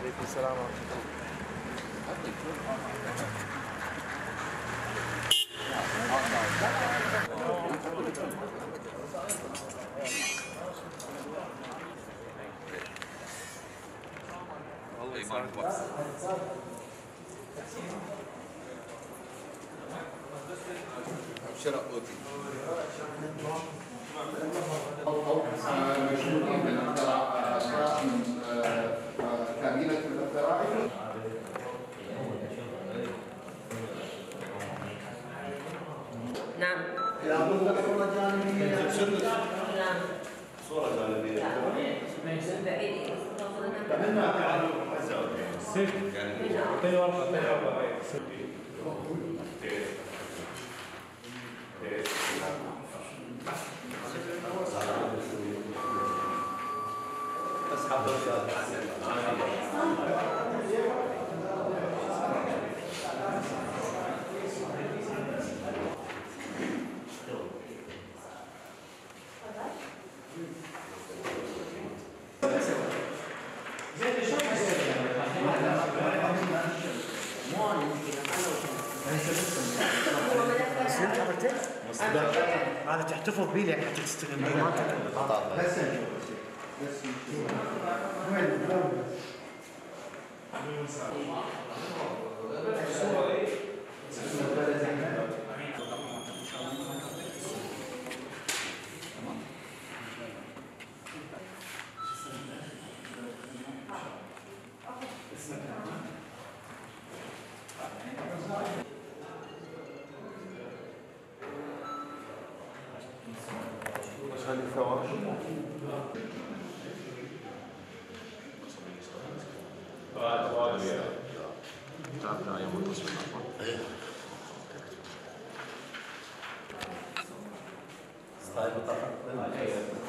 عليكم السلام ورحمة الله. شراء أوتي مشهورين بالاختراع كابينة الاختراع. نعم. لابد صورة جانبية. نعم. صورة جانبية. من بعيد. هذا تحتفظ به يعني حتى تستخدم به ما هذه الفواش تعرفنا أيام القسم ستايل